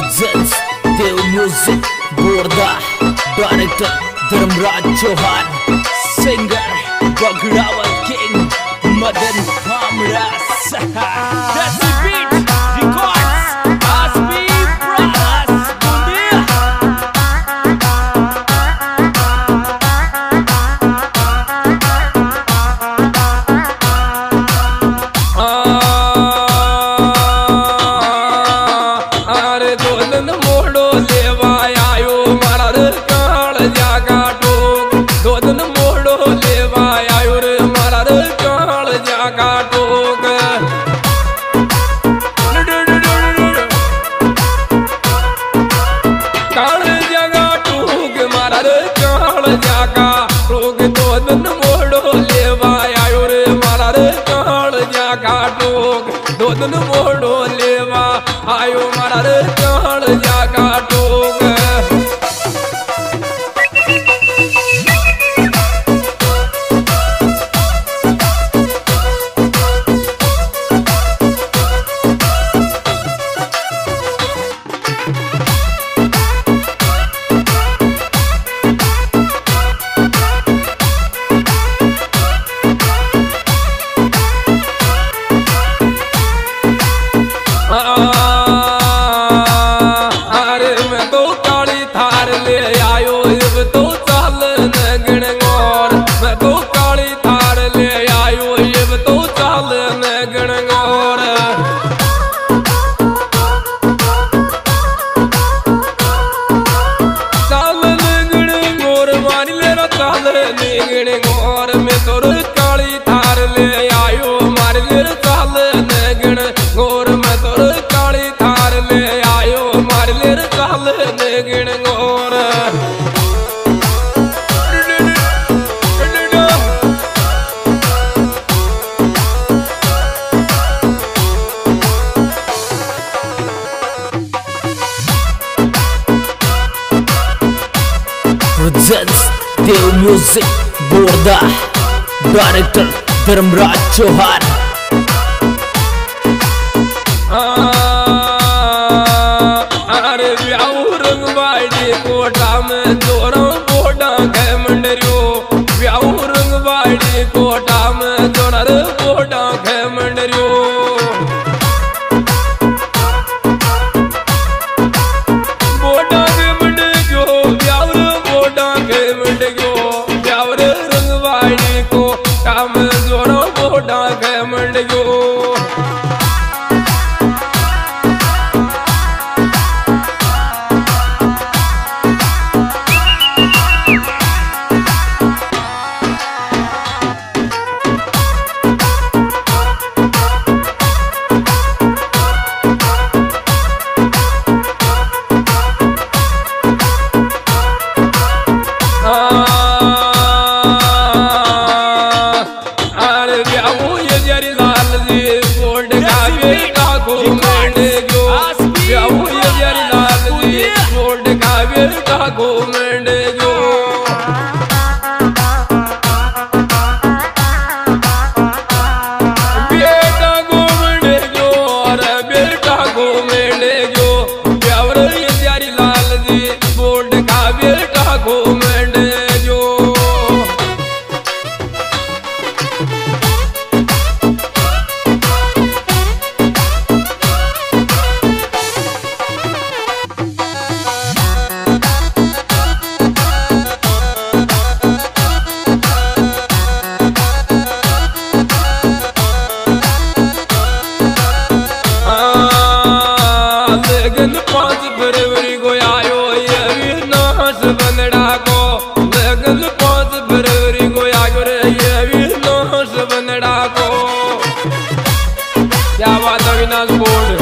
presents Dev Music Borda, Director Dharmraj Chauhan, Singer Bagrawat King Madan Kamras. That's the beat, records, Aspi Brothers, Bundia. दोदन मोड़ो लेवा आयो मारा रे चाल जागा टोग और में तोर काली थार ले आयो मार ले चाल नगण गोर में तोर काली थार ले आयो मार ले चाल नगण गोर presents Dev Music Borda, Director Dharmraj Chauhan. अरे ब्याऊ रंग बाड़ी कोटा में जोरा बोडा के मंडरियो ब्याऊ रंग बाड़ी कोटा में जोरा बोडा के मंडरियो बोडा के मंडरियो ब्याऊ बोडा के मंडरियो ब्याऊ रंग बाड़ी को काम जोरा बोडा के मंडरियो क्या बात अविनाश बोर्ड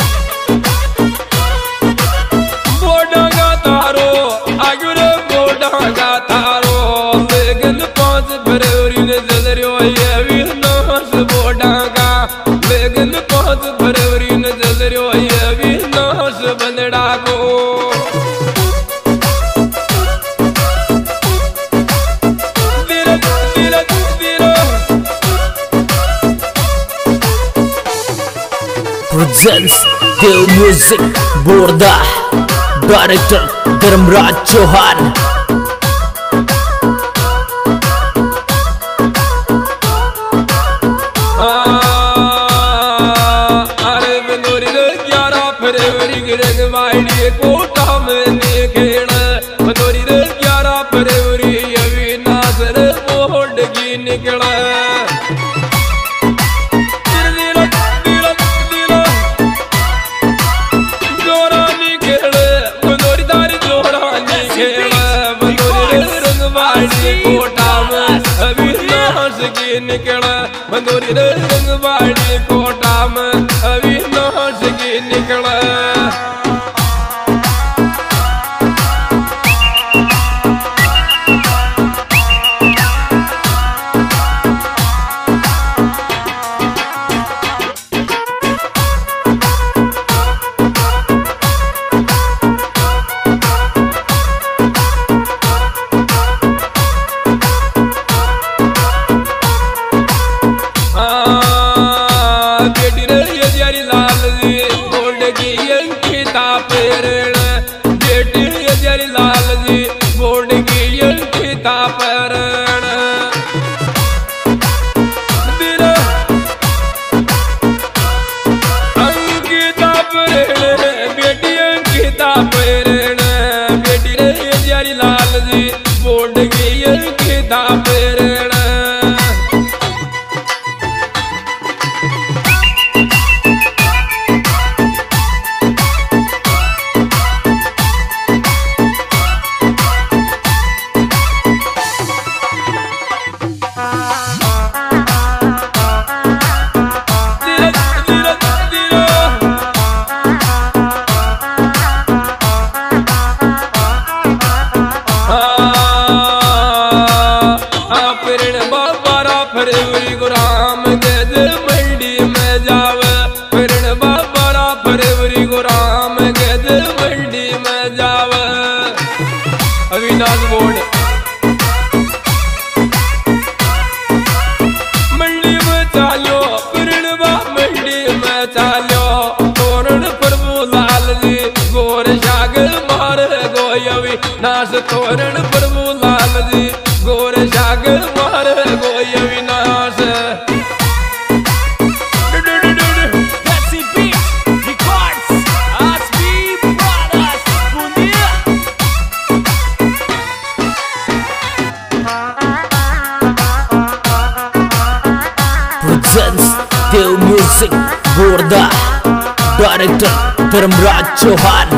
बोर्डा का तारो आगुरे बोर्डा का तारो लेकिन 5 फरवरी ने जजरियो ये अविनाश बोर्डा का लेकिन 5 फरवरी ने जजरियो ये अविनाश बनड़ा को Presents Dev Music Borda. Director Dharmraj Chauhan. अरे बनोरी 11 फरवरी रंगवाड़ी कोटा में खेड़ा बनोरी 11 फरवरी अविनाश बोर्ड की निकला कोटा में अविनाश की निकला बनोरी रंगवाड़ी कोटा में अविनाश की निकला। लाल जी बोर्ड की अंकिता परण अंकिता परण बेटी अंकिता परण बेटी रे लाल जी बोर्ड की अंकिता परण फरवरी को राम गज मंडी में जावे फिरन बाबा फरवरी को राम गज मंडी में जावे अविनाश बोर्ड मंडी में चालो फिरन बा मंडी में चालो तोरण प्रभु लाल जी गोर शाग मार गोयवी नाश तोरण प्रभु लाल जी गोर शाग मार गोयवी देव म्यूजिक बोर्दा डायरेक्टर धर्मराज चौहान।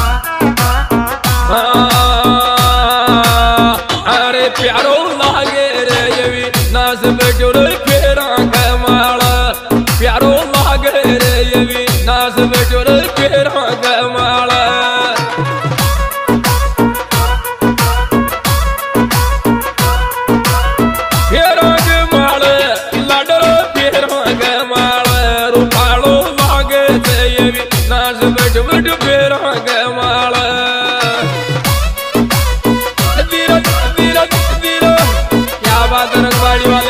अरे प्यारो लागे रे यवी नास बैठो रे फेरा कमाला प्यारो लागे रे यवी नास बैठो रे फेरा कमाला क्या बात है रंगवाड़ी वाले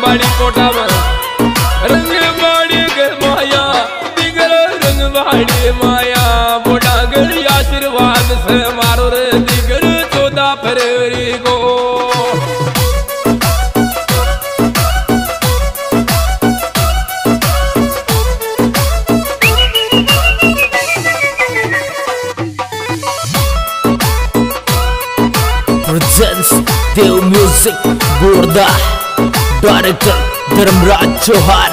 रंगवाड़ी कोटा में रंगवाड़ी के माया दिगर रंगवाड़ी माया बोडागर आशीर्वाद से मारो रे दिगर 14 फरवरी को presents Dev Music Gorda Director Dharmraj Chauhan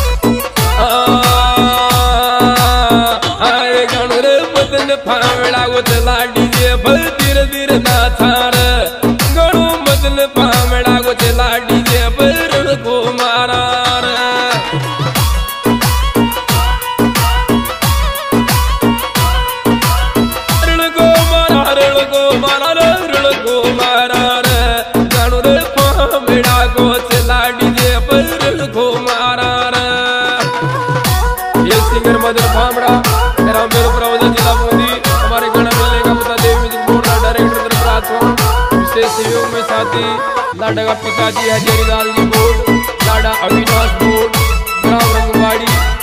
फावड़ा गोचला डीजे पर धीरे धीरे नाचार गणु मदन फावड़ा गोचला डीजे पर रण को मारा रण को मारा रण को मारा रण को मारा गणु रे फावड़ा गोचला डीजे पर रण को मारा ये सिंगर मदन फावड़ा मेरा मेरे प्रवचन जिला मोदी हमारे गाना मिलने का पता देव म्यूजिक बोर्ड का डायरेक्टर धर्मराज चौहान विशेष सहयोग में साथी लाडा का पिताजी हजारीलाल जी बोर्ड लाडा अविनाश बोर्ड ग्राम रंगवाड़ी